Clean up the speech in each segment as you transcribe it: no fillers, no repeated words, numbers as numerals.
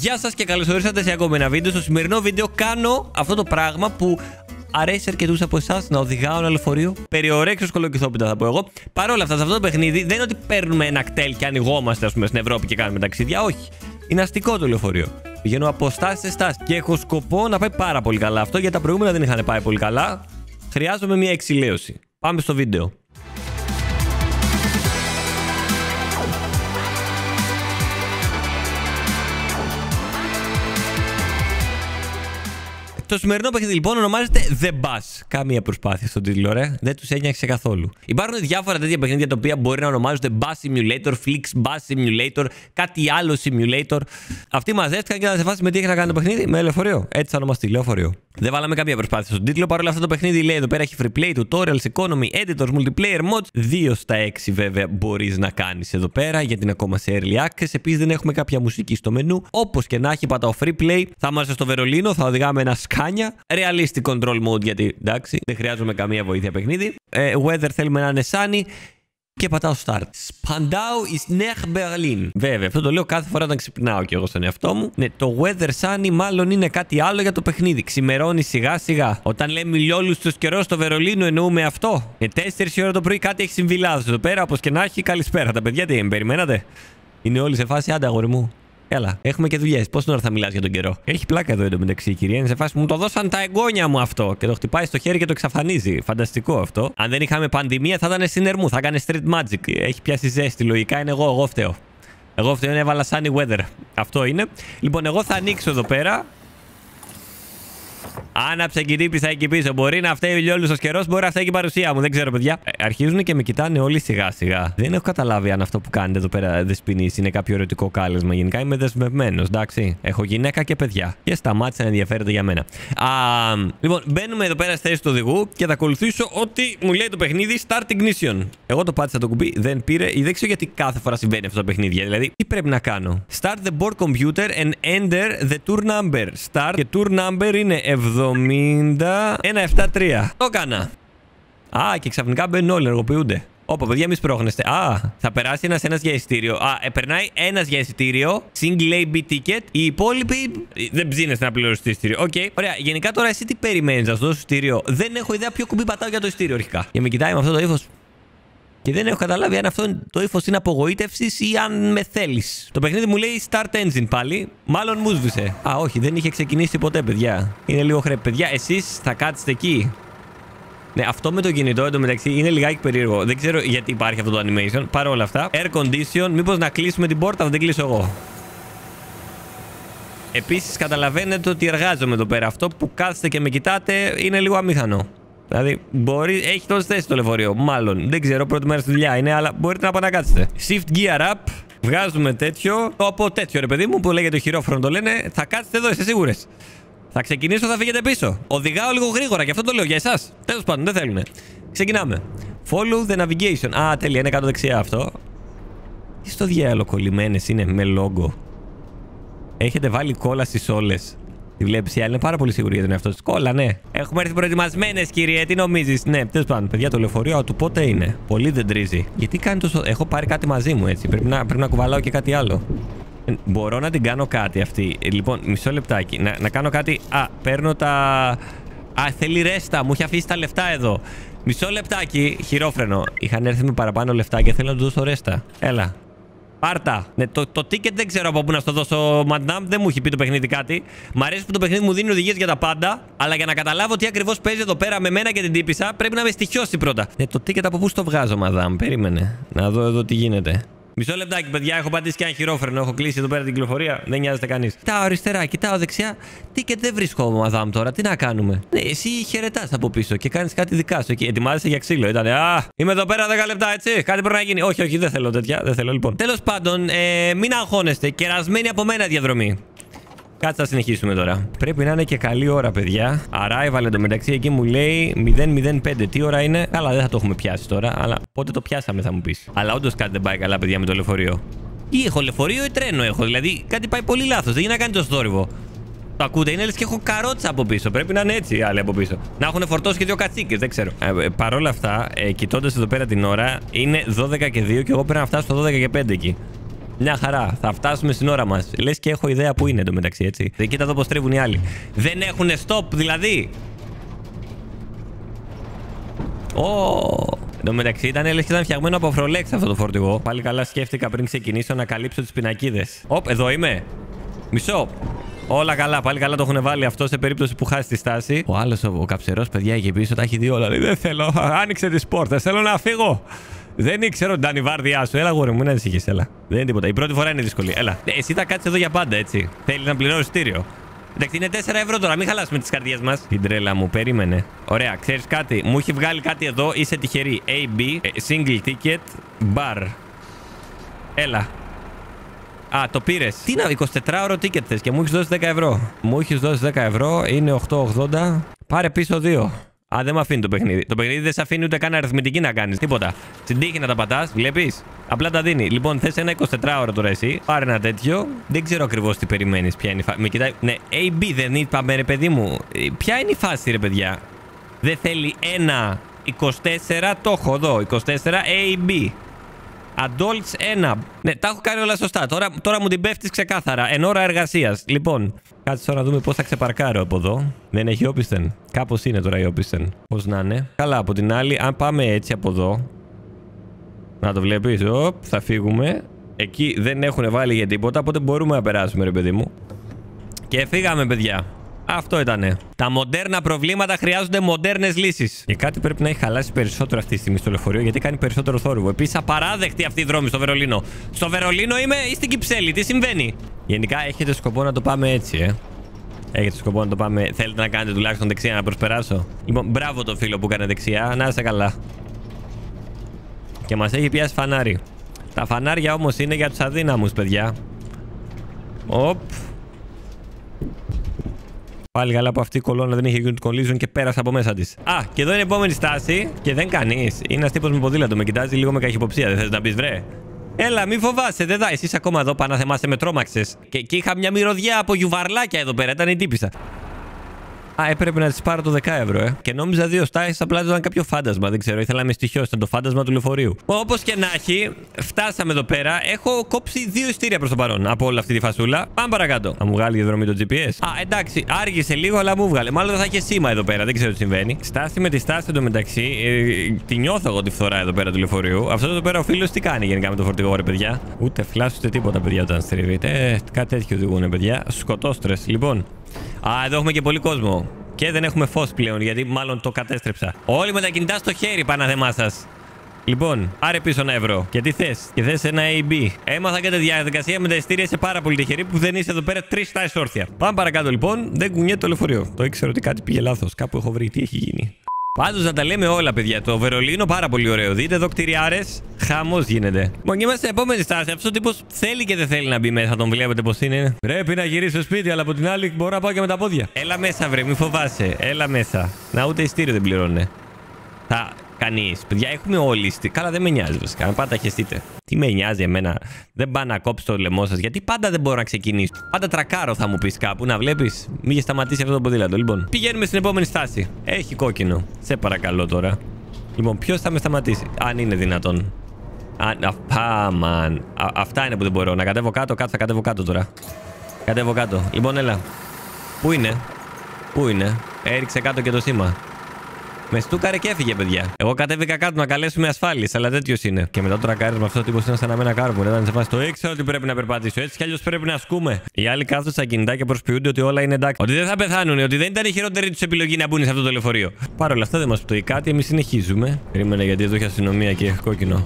Γεια σας και καλώς ορίσατε σε ακόμα ένα βίντεο. Στο σημερινό βίντεο κάνω αυτό το πράγμα που αρέσει αρκετούς από εσάς, να οδηγάω ένα λεωφορείο. Περιορέξω σκολοκυθόπιτα θα πω εγώ. Παρ' όλα αυτά, σε αυτό το παιχνίδι δεν είναι ότι παίρνουμε ένα κτέλ και ανοιγόμαστε, ας πούμε, στην Ευρώπη και κάνουμε ταξίδια. Όχι. Είναι αστικό το λεωφορείο. Πηγαίνω από στάση σε στάση και έχω σκοπό να πάει πάρα πολύ καλά αυτό, γιατί τα προηγούμενα δεν είχαν πάει πολύ καλά. Χρειάζομαι μια εξηλαίωση. Πάμε στο βίντεο. Το σημερινό παιχνίδι λοιπόν ονομάζεται The Bus. Καμία προσπάθεια στον τίτλο, ρε. Δεν τους ένιωξε καθόλου. Υπάρχουν διάφορα τέτοια παιχνίδια τα οποία μπορεί να ονομάζονται Bus Simulator, Flix Bus Simulator, κάτι άλλο Simulator. Αυτοί μαζεύτηκαν και να σε φάσει με τι έχει να κάνει το παιχνίδι, με λεωφορείο. Έτσι θα ονομαστεί, λεωφορείο. Δεν βάλαμε καμία προσπάθεια στον τίτλο. Παρ' όλα αυτά το παιχνίδι λέει εδώ πέρα έχει free play, tutorials, economy, editors, multiplayer mods. 2 στα 6 βέβαια μπορείς να κάνεις εδώ πέρα, γιατί είναι ακόμα σε early access. Επίσης δεν έχουμε κάποια μουσική στο μενού. Όπως και να έχει, πατάω free play. Θα είμαστε στο Βερολίνο, θα οδηγάμε ένα σκάνια. Realistic control mode, γιατί εντάξει, δεν χρειάζομαι καμία βοήθεια παιχνίδι. Weather θέλουμε να είναι sunny. Και πατάω start. Spandau ist nach Berlin. Βέβαια, αυτό το λέω κάθε φορά όταν ξυπνάω κι εγώ στον εαυτό μου. Ναι, το weather sunny μάλλον είναι κάτι άλλο για το παιχνίδι. Ξημερώνει σιγά σιγά. Όταν λέμε ηλιόλουστος καιρός στο Βερολίνο, εννοούμε αυτό. 4 η ώρα το πρωί κάτι έχει συμβεί λάθος εδώ πέρα. Όπως και να έχει, καλησπέρα. Τα παιδιά τι με περιμένατε? Είναι όλοι σε φάση, άντε αγόρι μου. Έλα, έχουμε και δουλειές. Πόση ώρα θα μιλάς για τον καιρό? Έχει πλάκα εδώ εντωμεταξύ η κυρία. Είναι σε φάση μου το δώσαν τα εγγόνια μου αυτό. Και το χτυπάει στο χέρι και το εξαφανίζει. Φανταστικό αυτό. Αν δεν είχαμε πανδημία θα ήταν συνερμού. Θα έκανε street magic. Έχει πιάσει ζέστη. Λογικά είναι εγώ φταίω. Εγώ φταίω, έβαλα sunny weather. Αυτό είναι. Λοιπόν, εγώ θα ανοίξω εδώ πέρα. Άναψε και τύπησα εκεί πίσω. Μπορεί να φταίει ο ηλιόλουστος καιρός, μπορεί να φταίει και η παρουσία μου. Δεν ξέρω, παιδιά. Αρχίζουν και με κοιτάνε όλοι σιγά σιγά. Δεν έχω καταλάβει αν αυτό που κάνετε εδώ πέρα δεσποινής είναι κάποιο ερωτικό κάλεσμα. Γενικά είμαι δεσμευμένος, εντάξει. Έχω γυναίκα και παιδιά. Και σταμάτησε να ενδιαφέρεται για μένα. Λοιπόν, μπαίνουμε εδώ πέρα στη θέση του οδηγού και θα ακολουθήσω ό,τι μου λέει το παιχνίδι Start Ignition. Εγώ το πάτησα το κουμπί, δεν πήρε. Δεν ξέρω γιατί κάθε φορά συμβαίνει αυτό το παιχνίδι. Δηλαδή, τι πρέπει να κάνω? Start the board computer and enter the tour number. Start και tour number είναι 70173. Το έκανα. Και ξαφνικά μπαίνουν όλοι, ενεργοποιούνται. Όπα, παιδιά, μη σπρώχνεστε. Θα περάσει ένας για εισιτήριο. Περνάει ένας για εισιτήριο. Single AB ticket. Οι υπόλοιποι δεν ψήνεστε να πληρώσετε το εισιτήριο. Οκ. Ωραία. Γενικά τώρα εσύ τι περιμένεις να σου δώσω εισιτήριο? Δεν έχω ιδέα ποιο κουμπί πατάω για το εισιτήριο αρχικά. Και με κοιτάει με αυτό το ύφος. Και δεν έχω καταλάβει αν αυτό το ύφος είναι απογοήτευσης ή αν με θέλεις. Το παιχνίδι μου λέει Start Engine πάλι. Μάλλον μου σβήσε. Όχι, δεν είχε ξεκινήσει ποτέ, παιδιά. Είναι λίγο χρέπ. Παιδιά, εσείς θα κάτσετε εκεί? Ναι, αυτό με το κινητό εντωμεταξύ είναι λιγάκι περίεργο. Δεν ξέρω γιατί υπάρχει αυτό το animation. Παρ' όλα αυτά, air condition. Μήπως να κλείσουμε την πόρτα, δεν κλείσω εγώ. Επίσης, καταλαβαίνετε ότι εργάζομαι εδώ πέρα. Αυτό που κάθεστε και με κοιτάτε είναι λίγο αμήχανο. Δηλαδή, έχει τόσες θέσεις το λεωφορείο. Μάλλον. Δεν ξέρω, πρώτη μέρα στη δουλειά είναι, αλλά μπορείτε να πανακάτσετε. Shift gear up. Βγάζουμε τέτοιο. Από τέτοιο, ρε παιδί μου, που λέγεται χειρόφρονο το λένε. Θα κάτσετε εδώ, είστε σίγουρες? Θα ξεκινήσω, θα φύγετε πίσω. Οδηγάω λίγο γρήγορα και αυτό το λέω για εσάς. Τέλος πάντων, δεν θέλουνε. Ξεκινάμε. Follow the navigation. Τέλεια, είναι κάτω δεξιά αυτό. Τι στο διάλογο κολλημένες είναι με λόγο. Έχετε βάλει κόλλα στις όλες. Τη βλέπεις, η άλλη είναι πάρα πολύ σίγουρη για τον εαυτό της. Κόλλα, ναι. Έχουμε έρθει προετοιμασμένες, κύριε. Τι νομίζεις? Ναι, τέλος πάντων, παιδιά, το λεωφορείο του πότε είναι? Πολύ δεν τρίζει. Γιατί κάνει τόσο. Έχω πάρει κάτι μαζί μου, έτσι. Πρέπει να κουβαλάω και κάτι άλλο. Μπορώ να την κάνω κάτι αυτή. Λοιπόν, μισό λεπτάκι. Να κάνω κάτι. Παίρνω τα. Θέλει ρέστα. Μου έχει αφήσει τα λεφτά εδώ. Μισό λεπτάκι. Χειρόφρενο. Είχαν έρθει με παραπάνω λεφτά και θέλω να του δώσω ρέστα. Έλα. Πάρτα. Ναι, το ticket δεν ξέρω από πού να στο δώσω, Μαντάμ. Δεν μου έχει πει το παιχνίδι κάτι. Μ' αρέσει που το παιχνίδι μου δίνει οδηγίες για τα πάντα. Αλλά για να καταλάβω τι ακριβώς παίζει εδώ πέρα με μένα και την τύπησα, πρέπει να με στοιχιώσει πρώτα. Ναι, το ticket από πού στο βγάζω, Μαντάμ? Περίμενε. Να δω εδώ τι γίνεται. Μισό λεπτάκι, παιδιά. Έχω πατήσει και ένα χειρόφρενο. Έχω κλείσει εδώ πέρα την κυκλοφορία. Δεν νοιάζεται κανείς. Κοιτάω αριστερά, κοιτάω δεξιά. Ticket δεν βρίσκω, Μαδάμ, τώρα. Τι να κάνουμε? Ναι, εσύ χαιρετάς από πίσω και κάνεις κάτι δικά σου. Και ετοιμάζεσαι για ξύλο. Ήτανε. Είμαι εδώ πέρα 10 λεπτά, έτσι. Κάτι πρέπει να γίνει. Όχι, δεν θέλω τέτοια. Δεν θέλω, λοιπόν. Τέλος πάντων, μην αγχώνεστε. Κερασμένη από μένα διαδρομή. Κάτσε να συνεχίσουμε τώρα. Πρέπει να είναι και καλή ώρα, παιδιά. Arrival εντωμεταξύ εκεί μου λέει 005. Τι ώρα είναι? Καλά, δεν θα το έχουμε πιάσει τώρα. Αλλά πότε το πιάσαμε, θα μου πεις. Αλλά όντως κάτι δεν πάει καλά, παιδιά, με το λεωφορείο. Τι έχω, λεωφορείο ή τρένο έχω? Δηλαδή κάτι πάει πολύ λάθος. Δεν γίνεται να κάνει το θόρυβο. Το ακούτε? Είναι λες και έχω καρότσα από πίσω. Πρέπει να είναι έτσι άλλοι από πίσω. Να έχουν φορτώσει και 2 κατσίκες, δεν ξέρω. Παρ' όλα αυτά, κοιτώντας εδώ πέρα την ώρα, είναι 12 και 2 και εγώ πρέπει να φτάσω στο 12 και 5 εκεί. Μια χαρά. Θα φτάσουμε στην ώρα μας. Λες και έχω ιδέα που είναι εντωμεταξύ, έτσι. Δεν κοίτα εδώ πως τρέβουν οι άλλοι. Δεν έχουνε stop, δηλαδή. Εν τω μεταξύ λες και ήταν φτιαγμένο από Frolex αυτό το φορτηγό. Πάλι καλά σκέφτηκα πριν ξεκινήσω να καλύψω τις πινακίδες. Εδώ είμαι. Μισό. Όλα καλά, πάλι καλά το έχουν βάλει αυτό σε περίπτωση που χάσει τη στάση. Ο άλλος, ο καψερός, παιδιά, εκεί πίσω τα έχει δει όλα. Λέει, δεν θέλω, άνοιξε τις πόρτες, θέλω να φύγω. Δεν ήξερα ότι ήταν η βάρδιά σου. Έλα, γόρι μου, μην ανησυχείς, έλα. Δεν είναι τίποτα. Η πρώτη φορά είναι δύσκολη. Έλα. Εσύ θα κάτσεις εδώ για πάντα, έτσι. Θέλει να πληρώσει εισιτήριο. Εντάξει, είναι 4 ευρώ τώρα, μην χαλάσουμε τις καρδιές μας. Την τρέλα μου, περίμενε. Ωραία, ξέρεις κάτι, μου έχει βγάλει κάτι εδώ, είσαι τυχερή. AB, single ticket, bar. Έλα. Α, το πήρες. Τι να, 24ωρο ticket θες και μου έχεις δώσει 10 ευρώ. Μου έχεις δώσει 10 ευρώ, είναι 8,80. Πάρε πίσω 2. Α, δεν με αφήνει το παιχνίδι. Το παιχνίδι δεν σε αφήνει ούτε καν αριθμητική να κάνεις. Τίποτα. Στην τύχη να τα πατάς, βλέπεις. Απλά τα δίνει. Λοιπόν, θες ένα 24ωρο τώρα εσύ. Πάρε ένα τέτοιο. Δεν ξέρω ακριβώς τι περιμένεις. Ποια είναι η φάση. Με κοιτάει. Ναι, AB δεν είπαμε, ρε παιδί μου. Ποια είναι η φάση, ρε παιδιά. Δεν θέλει ένα 24. Το έχω εδώ. 24 AB. Adults 1. Ναι, τα έχω κάνει όλα σωστά. Τώρα μου την πέφτεις ξεκάθαρα. Εν ώρα εργασίας. Λοιπόν, κάτσε τώρα να δούμε πώς θα ξεπαρκάρω από εδώ. Δεν έχει όπισθεν. Κάπως είναι τώρα η όπισθεν. Πώς να είναι. Καλά, από την άλλη, αν πάμε έτσι από εδώ. Να το βλέπεις. Θα φύγουμε. Εκεί δεν έχουν βάλει για τίποτα. Οπότε μπορούμε να περάσουμε, ρε παιδί μου. Και φύγαμε, παιδιά. Αυτό ήτανε. Τα μοντέρνα προβλήματα χρειάζονται μοντέρνες λύσεις. Και κάτι πρέπει να έχει χαλάσει περισσότερο αυτή τη στιγμή στο λεωφορείο, γιατί κάνει περισσότερο θόρυβο. Επίσης, απαράδεκτη αυτή η δρόμη στο Βερολίνο. Στο Βερολίνο είμαι ή στην Κυψέλη, τι συμβαίνει. Γενικά, έχετε σκοπό να το πάμε έτσι, Έχετε σκοπό να το πάμε. Θέλετε να κάνετε τουλάχιστον δεξιά να προσπεράσω. Λοιπόν, μπράβο το φίλο που έκανε δεξιά. Να είστε καλά. Και μας έχει πιάσει φανάρι. Τα φανάρια όμως είναι για τους αδύναμους, παιδιά. Πάλι καλά που αυτή η κολόνα δεν είχε γίνει collision και πέρασε από μέσα της. Α, και εδώ είναι η επόμενη στάση και δεν κανείς. Είναι ένας τύπος με ποδήλατο. Με κοιτάζει λίγο με καχυποψία. Δεν θες να πεις, βρε. Έλα, μη φοβάσαι, δεν δάει. Εσύ ακόμα εδώ, πάνω να θεμάσαι, με τρόμαξες. Και είχα μια μυρωδιά από γιουβαρλάκια εδώ πέρα. Ήταν η τύπισσα. Α, έπρεπε να τη πάρω το 10 ευρώ, Και νόμιζα 2 στάσεις, απλά ήταν κάποιο φάντασμα. Δεν ξέρω, ήθελα να με στοιχειώσει. Ήταν το φάντασμα του λεωφορείου. Όπως και να έχει, φτάσαμε εδώ πέρα. Έχω κόψει 2 εισιτήρια προς το παρόν από όλη αυτή τη φασούλα. Πάμε παρακάτω. Θα μου βγάλει η διαδρομή το GPS. Α, εντάξει, άργησε λίγο, αλλά μου βγάλε. Μάλλον δεν θα είχε σήμα εδώ πέρα, δεν ξέρω τι συμβαίνει. Στάση με τη στάση εντωμεταξύ. Τη νιώθω εγώ τη φθορά εδώ πέρα του λεωφορείου. Αυτό εδώ πέρα ο φίλος τι κάνει γενικά με το φορτηγό, ρε παιδιά. Ούτε φλάσου ούτε τίποτα, παιδιά, όταν στρίβεται. Κάτι τέτοιο οδηγούν, παιδιά. Σκοτώστρες. Λοιπόν. Α, εδώ έχουμε και πολύ κόσμο. Και δεν έχουμε φως πλέον, γιατί μάλλον το κατέστρεψα. Όλοι με τα κινητά στο χέρι, παναδεμά σας. Λοιπόν, άρε πίσω 1 ευρώ. Και τι θες? Και θες ένα AB. Έμαθα και τη διαδικασία με τα εισιτήρια, είσαι πάρα πολύ τυχερή που δεν είσαι εδώ πέρα 3 στάσεις όρθια. Πάμε παρακάτω λοιπόν, δεν κουνιέται το λεωφορείο. Το ήξερα ότι κάτι πήγε λάθος. Κάπου έχω βρει τι έχει γίνει. Πάντως να τα λέμε όλα, παιδιά. Το Βερολίνο πάρα πολύ ωραίο. Δείτε εδώ κτηριάρες. Χαμός γίνεται. Λοιπόν, είμαστε στην επόμενη στάση. Αυτό ο τύπος θέλει και δεν θέλει να μπει μέσα. Τον βλέπετε πως είναι. Πρέπει να γυρίσει στο σπίτι, αλλά από την άλλη μπορώ να πάω και με τα πόδια. Έλα μέσα, βρε, μη φοβάσαι. Έλα μέσα. Να ούτε ειστήριο δεν πληρώνε. Θα. Κανείς. Παιδιά, έχουμε όλοι. Καλά, δεν με νοιάζει βασικά. Πάντα χεστείτε. Τι με νοιάζει εμένα. Δεν πάω να κόψω το λαιμό σας. Γιατί πάντα δεν μπορώ να ξεκινήσω. Πάντα τρακάρω, θα μου πεις κάπου. Να βλέπεις. Μην είχε σταματήσει αυτό το ποδήλατο. Λοιπόν, πηγαίνουμε στην επόμενη στάση. Έχει κόκκινο. Σε παρακαλώ τώρα. Λοιπόν, ποιος θα με σταματήσει. Αν είναι δυνατόν. Αυτά είναι που δεν μπορώ. Να κατέβω κάτω. Θα κατέβω κάτω τώρα. Κατέβω κάτω. Λοιπόν, έλα. Πού είναι. Πού είναι. Έριξε κάτω και το σήμα. Με στούκαρε και έφυγε, παιδιά. Εγώ κατέβηκα κάτω να καλέσουμε ασφάλειες, αλλά τέτοιος είναι. Και μετά το τρακάρισμα αυτό τύπος είναι σαν να με ένα κάρβουνο. Ήταν σε φάση το ήξερα ότι πρέπει να περπατήσω. Έτσι κι αλλιώς πρέπει να ασκούμε. Οι άλλοι κάθονται στα κινητά και προσποιούνται ότι όλα είναι εντάξει. Ότι δεν θα πεθάνουν, ότι δεν ήταν η χειρότερη τους επιλογή να μπουν σε αυτό το λεωφορείο. Παρ' όλα αυτά δεν μας πτωεί κάτι, εμείς συνεχίζουμε. Περίμενε γιατί εδώ έχει αστυνομία και έχει κόκκινο.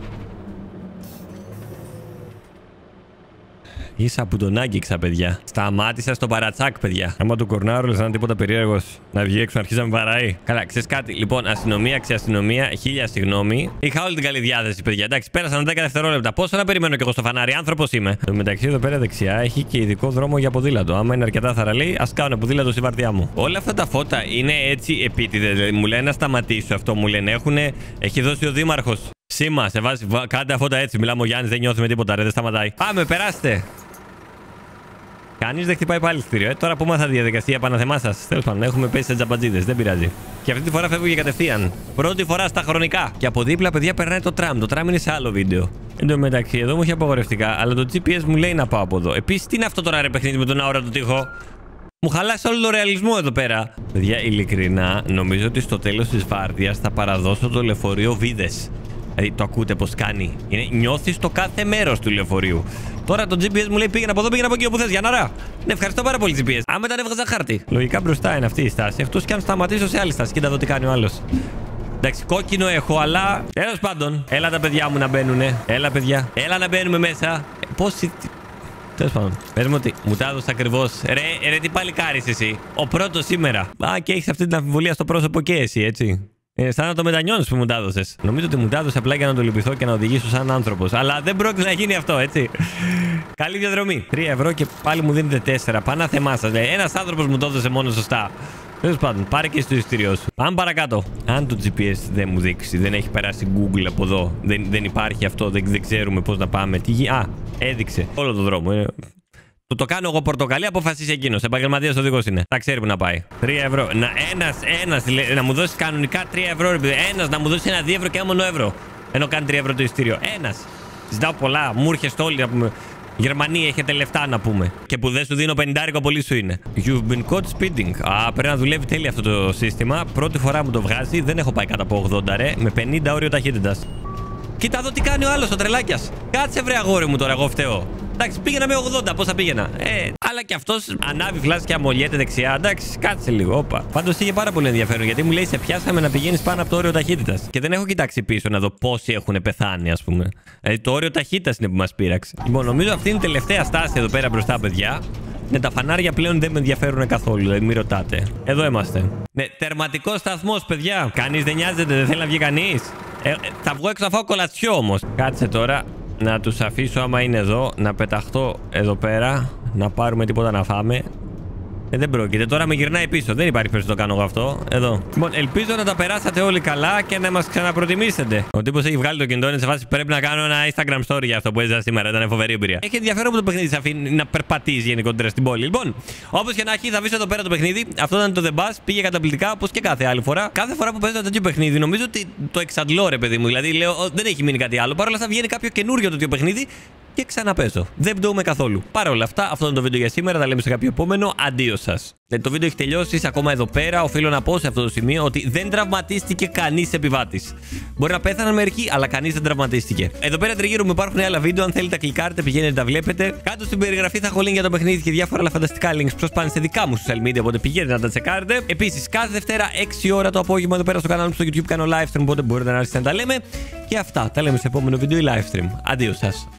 Ίσα που τον άγγιξα, παιδιά. Σταμάτησα στο παρατσάκ, παιδιά. Άμα του κορνάρω, λες να είναι τίποτα περίεργος. Να βγει έξω να αρχίσει να με παραεί. Καλά, ξέρεις κάτι. Λοιπόν, αστυνομία, ξεαστυνομία, 1000 συγγνώμη. Είχα όλη την καλή διάθεση, παιδιά. Εντάξει, πέρασαν 10 δευτερόλεπτα. Πόσο να περιμένω κι εγώ στο φανάρι, άνθρωπος είμαι. Το μεταξύ εδώ πέρα δεξιά έχει και ειδικό δρόμο για ποδήλατο. Άμα είναι αρκετά θαραλέοι, ας κάνω ποδήλατο στη βαρδιά μου. Όλα αυτά τα φώτα είναι έτσι επίτηδες. Δηλαδή, μου λένε να σταματήσω αυτό, μου λένε. Έχει δώσει ο δήμαρχος. Σήμα, σε βάζει, κάντε τα φώτα έτσι. Μιλάμε ο Γιάννης, δεν νιώθει με τίποτα, ρε, δεν σταματάει. Πάμε, περάστε. Κανείς δεν χτυπάει πάλι εισιτήριο. Τώρα που μάθα διαδικασία επαναθεμά σας. Τέλος πάντων, έχουμε πέσει σε τζαμπατζίδες. Δεν πειράζει. Και αυτή τη φορά φεύγω για κατευθείαν. Πρώτη φορά στα χρονικά. Και από δίπλα, παιδιά, περνάει το τραμ. Το τραμ είναι σε άλλο βίντεο. Εν τω μεταξύ, εδώ μου έχει απαγορευτικά, αλλά το GPS μου λέει να πάω από εδώ. Επίσης, τι είναι αυτό τώρα ρε παιχνίδι με τον αόρατο τοίχο? Μου χαλάσει όλο το ρεαλισμό εδώ πέρα. Παιδιά, ειλικρινά, νομίζω ότι στο τέλος της βάρδιας θα παραδώσω το λεωφορείο βίδες. Δηλαδή, το ακούτε πως κάνει? Νιώθεις το κάθε μέρος του λεωφορείου. Τώρα το GPS μου λέει πήγαινε από εδώ, πήγαινε από εκεί όπου θες. Γιάνναρα. Ναι, ευχαριστώ πάρα πολύ GPS. Άμα ήταν έβγαζα χάρτη. Λογικά μπροστά είναι αυτή η στάση. Εκτός κι αν σταματήσω σε άλλη στάση. Κοίτα εδώ τι κάνει ο άλλος. Εντάξει, κόκκινο έχω, αλλά. Τέλος πάντων, έλα τα παιδιά μου να μπαίνουνε. Έλα, παιδιά. Έλα να μπαίνουμε μέσα. Πόσοι. Τέλος πάντων. Πες μου ότι μου τα έδωσε ακριβώς. Ρε, τι παλικάρεις εσύ. Ο πρώτος σήμερα. Α, και έχεις αυτή την αμφιβολία στο πρόσωπο και εσύ, έτσι. Σαν να το μετανιώνεις που μου τα έδωσες. Νομίζω ότι μου τα έδωσε απλά για να το λυπηθώ και να οδηγήσω σαν άνθρωπος. Αλλά δεν πρόκειται να γίνει αυτό, έτσι. Καλή διαδρομή. 3 ευρώ και πάλι μου δίνετε 4. Πανά θεμά σας. Ένας άνθρωπος μου το έδωσε μόνο σωστά. Τέλος πάντων, πάρε και στο εισιτήριό σου. Πάμε παρακάτω. Αν το GPS δεν μου δείξει, δεν έχει περάσει Google από εδώ, δεν υπάρχει αυτό, δεν ξέρουμε πώς να πάμε. Α, έδειξε όλο το δρόμο. Το κάνω εγώ πορτοκαλί, αποφασίσει εκείνος. Επαγγελματίας οδηγός είναι. Θα ξέρει που να πάει. 3 ευρώ. Ένας να μου δώσει κανονικά 3 ευρώ. Ένας να μου δώσει ένα 2 ευρώ και ένα μόνο ευρώ. Ενώ κάνει 3 ευρώ το εισιτήριο. Ένας. Ζητάω πολλά. Μου έρχεστε όλοι να πούμε. Γερμανία, έχετε λεφτά να πούμε. Και που δεν σου δίνω 50 πολύ σου είναι. You've been caught speeding. Α, πρέπει να δουλεύει τέλεια αυτό το σύστημα. Πρώτη φορά μου το βγάζει. Δεν έχω πάει κάτω από 80 ρε. Με 50 όριο ταχύτητας. Κοίτα εδώ τι κάνει ο άλλος ο τρελάκιας. Κάτσε βρε αγόρι μου τώρα, εγώ φταίω. Εντάξει, πήγαινα με 80, πώς θα πήγαινα. Αλλά και αυτός ανάβει φλάσια και αμολιέται δεξιά. Εντάξει, κάτσε λίγο. Όπα. Πάντως είχε πάρα πολύ ενδιαφέρον γιατί μου λέει σε πιάσαμε να πηγαίνεις πάνω από το όριο ταχύτητας. Και δεν έχω κοιτάξει πίσω να δω πόσοι έχουν πεθάνει, ας πούμε. Δηλαδή το όριο ταχύτητας είναι που μας πείραξε. Λοιπόν, νομίζω αυτή είναι η τελευταία στάση εδώ πέρα μπροστά, παιδιά. Ναι, τα φανάρια πλέον δεν με ενδιαφέρουν καθόλου, δηλαδή μην ρωτάτε. Εδώ είμαστε. Ναι, τερματικός σταθμός, παιδιά. Κανείς δεν νοιάζεται, δεν θέλει να βγει κανείς. Θα βγω έξω να φάω κολατσιό όμως. Κάτσε τώρα να τους αφήσω άμα είναι εδώ, να πεταχτώ εδώ πέρα, να πάρουμε τίποτα να φάμε. Δεν πρόκειται. Τώρα με γυρνάει πίσω. Δεν υπάρχει περίπτωση να το κάνω εγώ αυτό. Εδώ. Λοιπόν, ελπίζω να τα περάσατε όλοι καλά και να μας ξαναπροτιμήσετε. Ο τύπος έχει βγάλει το κινητό, είναι σε φάση πρέπει να κάνω ένα Instagram story για αυτό που έζησα σήμερα. Ήταν φοβερή εμπειρία. Έχει ενδιαφέρον που το παιχνίδι σε αφήνει να περπατήσει γενικότερα στην πόλη. Λοιπόν, όπως και να έχει, θα αφήσω εδώ πέρα το παιχνίδι. Αυτό ήταν το The Bus. Πήγε καταπληκτικά όπως και κάθε άλλη φορά. Κάθε φορά που παίζω ένα τέτοιο παιχνίδι, νομίζω ότι το εξαντλώ, ρε παιδί μου. Δηλαδή λέω, δεν έχει μείνει κάτι άλλο. Παρ' όλα αυτά βγαίνει κάποιο καινούριο τέτοιο παιχνίδι. Και ξαναπέσω. Δεν πτώουμε καθόλου. Παρ' όλα αυτά, αυτό είναι το βίντεο για σήμερα. Τα λέμε σε κάποιο επόμενο. Αντίο σας. Το βίντεο έχει τελειώσει. Είσαι ακόμα εδώ πέρα. Οφείλω να πω σε αυτό το σημείο ότι δεν τραυματίστηκε κανείς επιβάτης. Μπορεί να πέθαναν μερικοί, αλλά κανείς δεν τραυματίστηκε. Εδώ πέρα τριγύρω μου υπάρχουν άλλα βίντεο. Αν θέλετε, κλικάρετε, πηγαίνετε, τα βλέπετε. Κάτω στην περιγραφή θα έχω link για το παιχνίδι και διάφορα άλλα φανταστικά links προς πάνε σε δικά μου social media. Οπότε πηγαίνετε να τα τσεκάρετε. Επίσης, κάθε Δευτέρα 6 ώρα το απόγευμα εδώ πέρα στο κανάλι μου στο YouTube κάνω live stream. Οπότε μπορείτε να άρχισετε να τα λέμε. Και αυτά. Τα λέμε σε επόμενο βίντεο ή live stream. Αντίο σας.